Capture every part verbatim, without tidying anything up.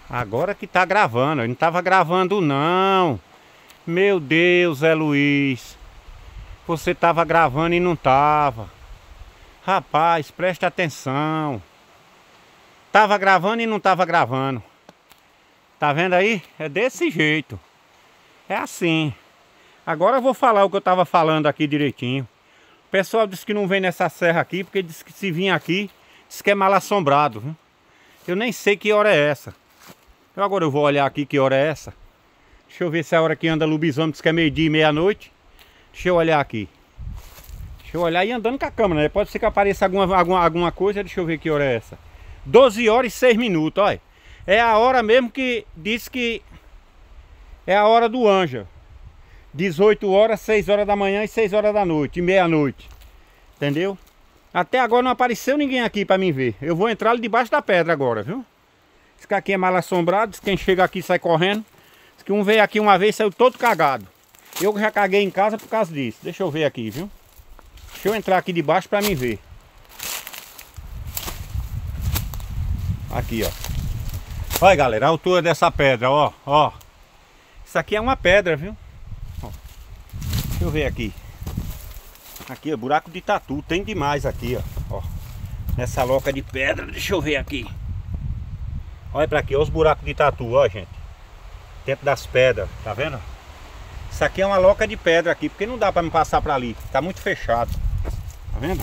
Agora que tá gravando. Eu não tava gravando não. Meu Deus, Zé Luiz. Você tava gravando e não tava. Rapaz, presta atenção. Tava gravando e não tava gravando. Tá vendo aí? É desse jeito. É assim. Agora eu vou falar o que eu tava falando aqui direitinho. O pessoal disse que não vem nessa serra aqui, porque disse que se vir aqui, diz que é mal assombrado, viu? Eu nem sei que hora é essa. Eu agora eu vou olhar aqui que hora é essa. Deixa eu ver se é a hora que anda lobisomem, diz que é meio-dia e meia-noite. Deixa eu olhar aqui. Deixa eu olhar e andando com a câmera, né? Pode ser que apareça alguma, alguma, alguma coisa. Deixa eu ver que hora é essa. doze horas e seis minutos, olha. É a hora mesmo que diz que é a hora do anjo. dezoito horas, seis horas da manhã e seis horas da noite, e meia-noite. Entendeu? Até agora não apareceu ninguém aqui pra mim ver. Eu vou entrar ali debaixo da pedra agora, viu? Diz que aqui é mal assombrado, diz que quem chega aqui sai correndo. Diz que um veio aqui uma vez e saiu todo cagado. Eu já caguei em casa por causa disso. Deixa eu ver aqui, viu? Deixa eu entrar aqui debaixo pra mim ver. Aqui, ó. Olha, galera, a altura dessa pedra, ó, ó. Isso aqui é uma pedra, viu? Ó. Deixa eu ver aqui. Aqui, ó, buraco de tatu. Tem demais aqui, ó. Ó. Nessa loca de pedra, deixa eu ver aqui. Olha pra aqui, olha os buracos de tatu, ó, gente. Dentro das pedras, tá vendo? Isso aqui é uma loca de pedra aqui, porque não dá pra me passar pra ali. Tá muito fechado. Tá vendo?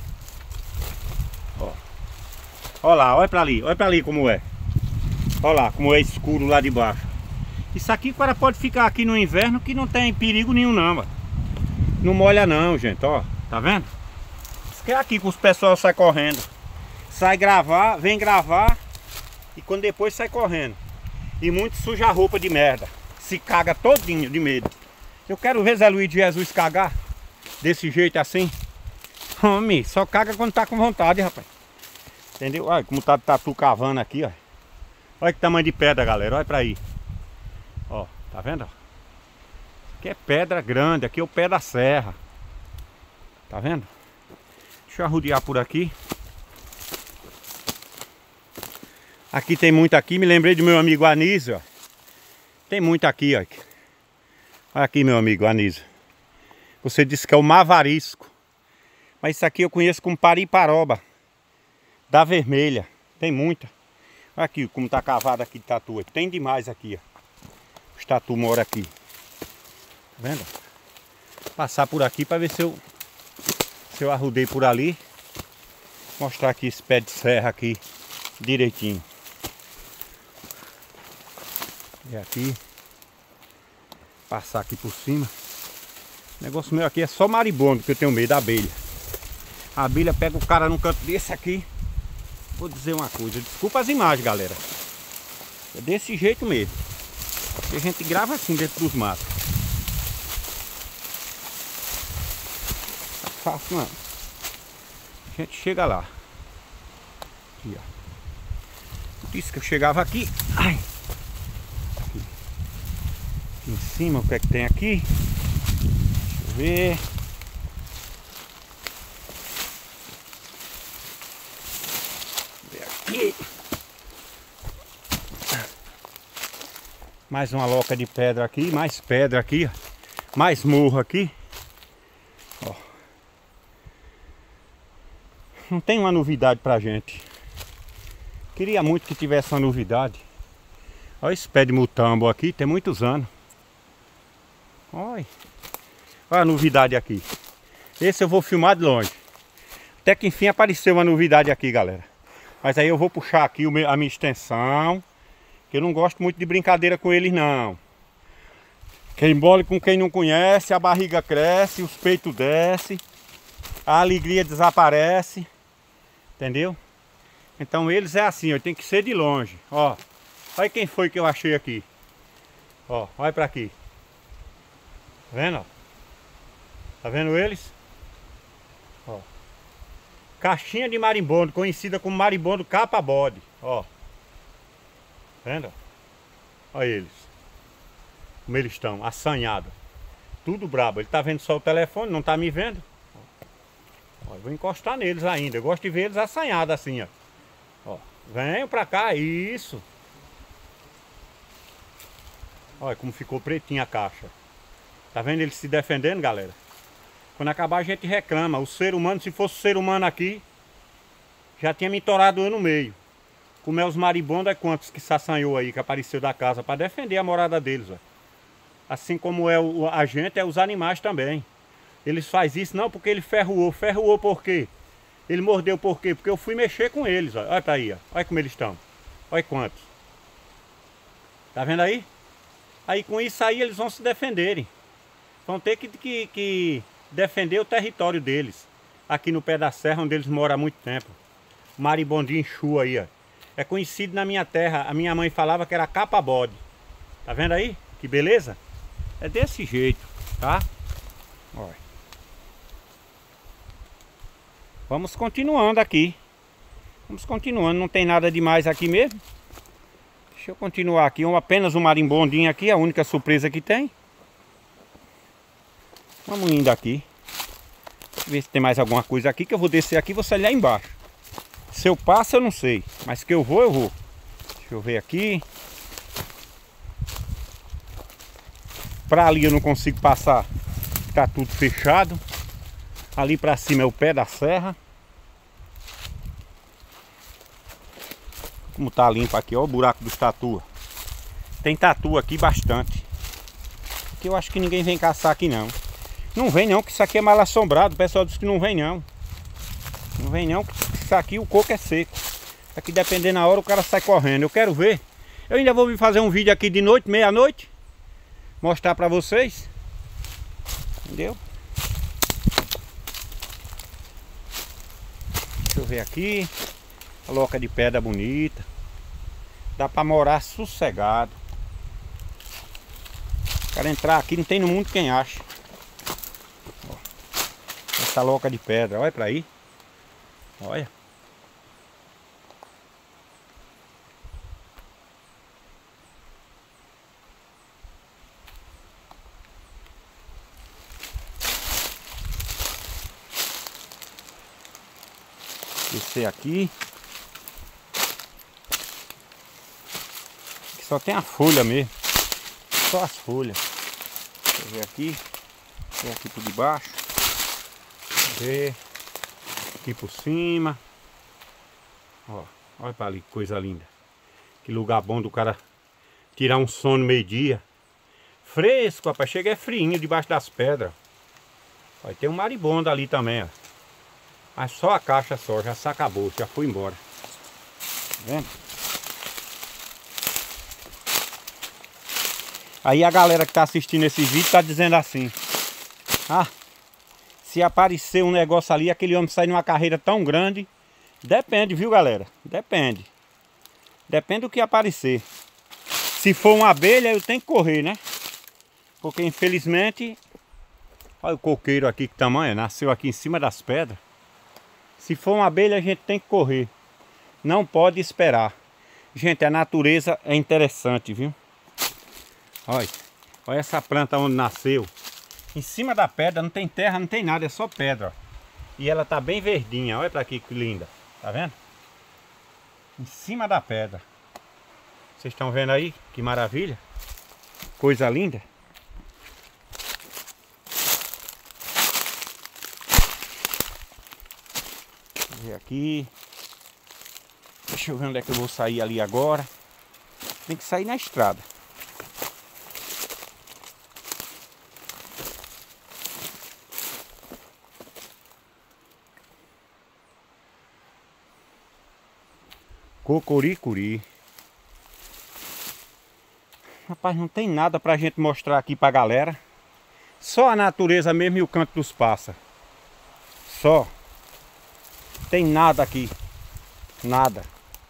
Ó. Olha lá, olha pra ali, olha pra ali como é. Olha lá, como é escuro lá de baixo. Isso aqui o cara pode ficar aqui no inverno que não tem perigo nenhum não, mano. Não molha não, gente, ó. Tá vendo? Isso que é aqui que os pessoal saem correndo. Sai gravar, vem gravar e quando depois sai correndo. E muito suja a roupa de merda. Se caga todinho de medo. Eu quero ver Zé Luiz de Jesus cagar desse jeito assim. Homem, só caga quando tá com vontade, rapaz. Entendeu? Olha como tá tatu cavando aqui, ó. Olha que tamanho de pedra, galera. Olha pra aí. Ó, tá vendo? Aqui é pedra grande. Aqui é o pé da serra. Tá vendo? Deixa eu arrodear por aqui. Aqui tem muito aqui. Me lembrei do meu amigo Anísio, ó. Tem muito aqui, ó. Olha aqui, meu amigo Anísio. Você disse que é o mavarisco. Mas isso aqui eu conheço como pariparoba. Da vermelha. Tem muita. Olha aqui como tá cavado aqui de tatu. Tem demais aqui, ó. Os tatu moram aqui. Tá vendo? Passar por aqui para ver se eu Se eu arrudei por ali. Mostrar aqui esse pé de serra aqui direitinho. E aqui. Passar aqui por cima. O negócio meu aqui é só marimbondo, que eu tenho medo da abelha. A abelha pega o cara num canto desse aqui. Vou dizer uma coisa, desculpa as imagens, galera. É desse jeito mesmo. Que a gente grava assim dentro dos matos. Tá fácil não. A gente chega lá. Aqui, ó. Disse que eu chegava aqui. Ai. Aqui. Aqui em cima, o que é que tem aqui? Deixa eu ver. Aqui. Mais uma loca de pedra aqui, mais pedra aqui, mais morro aqui. Ó. Não tem uma novidade pra gente. Queria muito que tivesse uma novidade. Olha esse pé de mutambo aqui, tem muitos anos. Olha. Olha a novidade aqui. Esse eu vou filmar de longe. Até que enfim apareceu uma novidade aqui, galera. Mas aí eu vou puxar aqui a minha extensão. Que eu não gosto muito de brincadeira com eles não. Quem embole com quem não conhece, a barriga cresce, os peitos descem, a alegria desaparece. Entendeu? Então eles é assim, ó, tem que ser de longe. Ó, olha quem foi que eu achei aqui. Ó, olha pra aqui. Tá vendo? Tá vendo eles? Ó. Caixinha de marimbondo, conhecida como marimbondo capa-bode. Ó. Vendo? Olha eles. Como eles estão, assanhados. Tudo brabo. Ele tá vendo só o telefone, não tá me vendo. Ó, eu vou encostar neles ainda. Eu gosto de ver eles assanhados assim, ó. Ó, venham pra cá, isso. Olha como ficou pretinha a caixa. Tá vendo ele se defendendo, galera? Quando acabar a gente reclama. O ser humano, se fosse o ser humano aqui, já tinha me torado eu no meio. Comer os maribondos é quantos que se assanhou aí, que apareceu da casa, para defender a morada deles, ó. Assim como é o, a gente, é os animais também. Eles fazem isso não porque ele ferroou. Ferroou por quê? Ele mordeu por quê? Porque eu fui mexer com eles, ó. Olha pra aí, ó. Olha como eles estão. Olha quantos. Tá vendo aí? Aí com isso aí eles vão se defenderem. Vão ter que, que, que defender o território deles. Aqui no pé da serra, onde eles moram há muito tempo. Maribondinho chu aí, ó. É conhecido na minha terra. A minha mãe falava que era capa-bode. Tá vendo aí? Que beleza? É desse jeito, tá? Olha. Vamos continuando aqui. Vamos continuando. Não tem nada demais aqui mesmo. Deixa eu continuar aqui. Apenas um marimbondinho aqui. A única surpresa que tem. Vamos indo aqui. Ver se tem mais alguma coisa aqui. Que eu vou descer aqui e vou sair lá embaixo. Se eu passo eu não sei. Mas que eu vou, eu vou. Deixa eu ver aqui. Pra ali eu não consigo passar. Tá tudo fechado. Ali pra cima é o pé da serra. Como tá limpo aqui, ó, o buraco dos tatu. Tem tatu aqui bastante. Aqui eu acho que ninguém vem caçar aqui não. Não vem não, que isso aqui é mal assombrado. O pessoal diz que não vem não. Não vem não, que isso aqui o coco é seco. Aqui dependendo da hora o cara sai correndo. Eu quero ver. Eu ainda vou vir fazer um vídeo aqui de noite, meia-noite. Mostrar pra vocês. Entendeu? Deixa eu ver aqui. A loca de pedra bonita. Dá pra morar sossegado. O cara entrar aqui não tem no mundo quem acha. Ó, essa loca de pedra, olha pra aí. Olha. Descer aqui. Aqui só tem a folha mesmo. Só as folhas. Deixa eu ver aqui. Ver aqui por debaixo. Ver. Aqui por cima. Ó, olha pra ali, que coisa linda. Que lugar bom do cara tirar um sono meio-dia. Fresco, rapaz. Chega é frinho debaixo das pedras. Vai ter um maribondo ali também, ó. Mas só a caixa só, já se acabou, já foi embora. Tá vendo? Aí a galera que tá assistindo esse vídeo tá dizendo assim: ah, se aparecer um negócio ali, aquele homem sair numa carreira tão grande. Depende, viu galera? Depende. Depende do que aparecer. Se for uma abelha, eu tenho que correr, né? Porque infelizmente... Olha o coqueiro aqui, que tamanho, nasceu aqui em cima das pedras. Se for uma abelha, a gente tem que correr. Não pode esperar. Gente, a natureza é interessante, viu? Olha, olha essa planta onde nasceu. Em cima da pedra, não tem terra, não tem nada, é só pedra. Ó. E ela tá bem verdinha, olha pra aqui que linda. Tá vendo? Em cima da pedra. Vocês estão vendo aí? Que maravilha. Coisa linda. Ver aqui. Deixa eu ver onde é que eu vou sair ali agora. Tem que sair na estrada. Cocoricuri. Rapaz, não tem nada pra gente mostrar aqui pra galera. Só a natureza mesmo e o canto dos pássaros. Só. Tem nada aqui. Nada.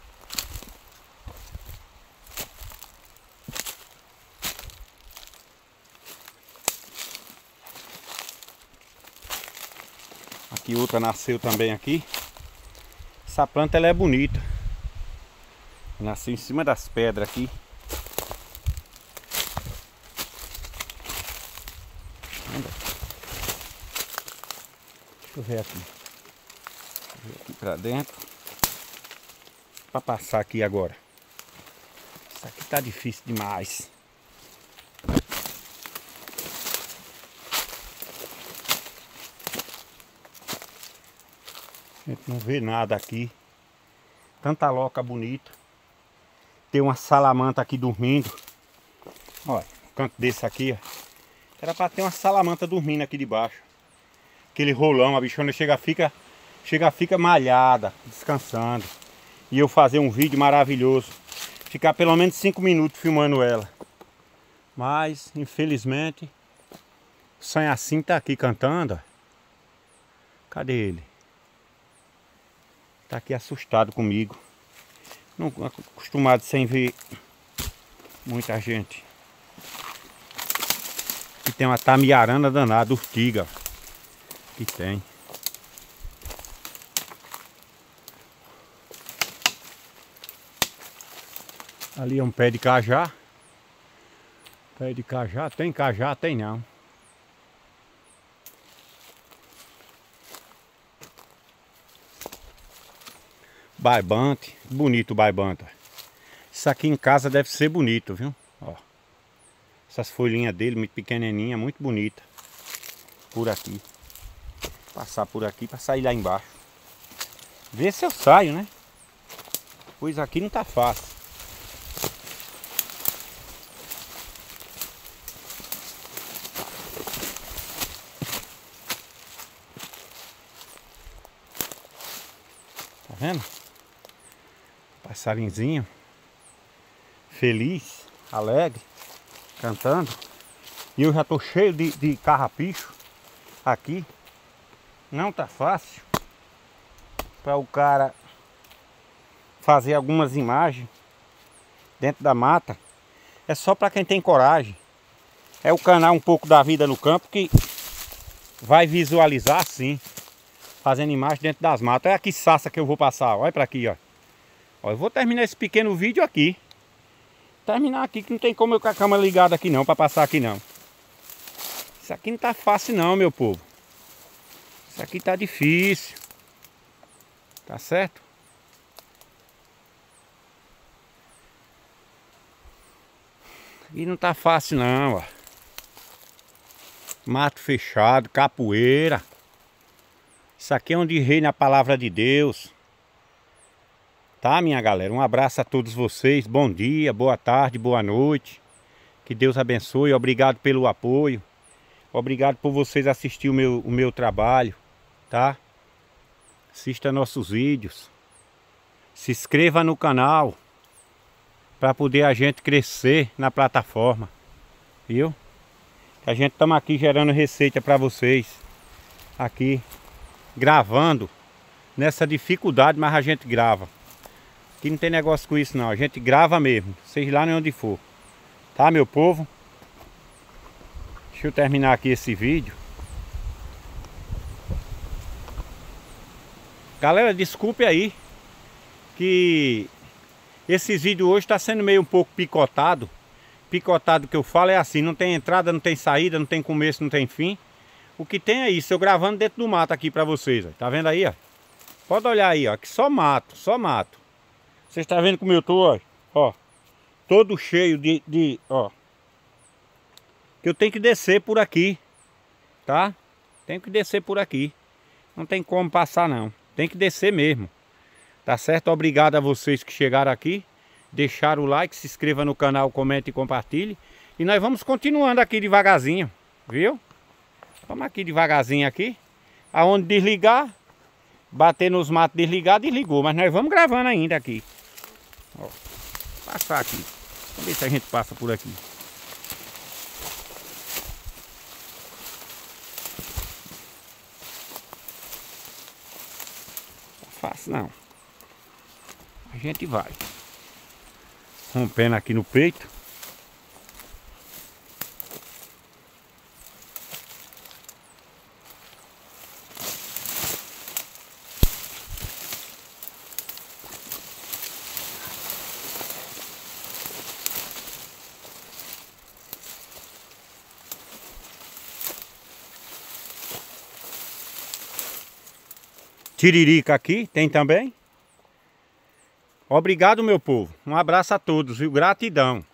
Aqui outra nasceu também aqui. Essa planta ela é bonita. Nasceu em cima das pedras aqui. Deixa eu ver aqui. Aqui pra dentro. Pra passar aqui agora. Isso aqui tá difícil demais. gente não vê nada aqui. Tanta loca bonita. Tem uma salamanta aqui dormindo. Olha, um canto desse aqui, ó. Era pra ter uma salamanta dormindo aqui debaixo. Aquele rolão, a bichona chega, fica, chega, fica malhada, descansando. E eu fazer um vídeo maravilhoso. Ficar pelo menos cinco minutos filmando ela. Mas, infelizmente, o Sonhacim tá aqui cantando, ó. Cadê ele? Tá aqui assustado comigo. Não acostumado sem ver muita gente. Aqui tem uma tamiarana danada, urtiga. Aqui tem. Ali é um pé de cajá. Pé de cajá, tem cajá, tem não. Barbante, bonito o barbante. Isso aqui em casa deve ser bonito, viu? Ó. Essas folhinhas dele, muito pequenininha, muito bonita. Por aqui. Passar por aqui para sair lá embaixo. Ver se eu saio, né? Pois aqui não tá fácil. Tá vendo? Passarinzinho feliz, alegre, cantando. E eu já tô cheio de, de carrapicho aqui. Não tá fácil para o cara fazer algumas imagens dentro da mata. É só para quem tem coragem. É o canal Um Pouco da Vida no Campo que vai visualizar sim, fazendo imagem dentro das matas. Olha que saça que eu vou passar. Olha para aqui, ó. Ó, eu vou terminar esse pequeno vídeo aqui. Terminar aqui que não tem como eu com a câmera ligada aqui não, para passar aqui não. Isso aqui não tá fácil não, meu povo. Isso aqui tá difícil. Tá certo? E não tá fácil não, ó. Mato fechado, capoeira. Isso aqui é onde reina a palavra de Deus. Tá, minha galera? Um abraço a todos vocês. Bom dia, boa tarde, boa noite. Que Deus abençoe. Obrigado pelo apoio. Obrigado por vocês assistir o meu, o meu trabalho. Tá? Assista nossos vídeos. Se inscreva no canal. Para poder a gente crescer na plataforma. Viu? A gente estamos aqui gerando receita para vocês. Aqui. Gravando. Nessa dificuldade, mas a gente grava. Aqui não tem negócio com isso não, a gente grava mesmo, seja lá onde for. Tá, meu povo? Deixa eu terminar aqui esse vídeo. Galera, desculpe aí que esse vídeo hoje está sendo meio um pouco picotado. Picotado que eu falo é assim, não tem entrada, não tem saída, não tem começo, não tem fim. O que tem é isso, eu gravando dentro do mato aqui pra vocês, ó. Tá vendo aí, ó? Pode olhar aí, ó, que só mato, só mato. Vocês estão vendo como eu tô, ó, ó, todo cheio de, de, ó. Que eu tenho que descer por aqui, tá? Tenho que descer por aqui. Não tem como passar não, tem que descer mesmo. Tá certo? Obrigado a vocês que chegaram aqui. Deixaram o like, se inscreva no canal, comente e compartilhe. E nós vamos continuando aqui devagarzinho, viu? Vamos aqui devagarzinho aqui. Aonde desligar, bater nos matos, desligar, desligou. Mas nós vamos gravando ainda aqui. Ó, passar aqui. Vamos ver se a gente passa por aqui. Não é fácil não. A gente vai. Rompendo aqui no peito. Tiririca aqui, tem também. Obrigado, meu povo. Um abraço a todos, viu? Gratidão.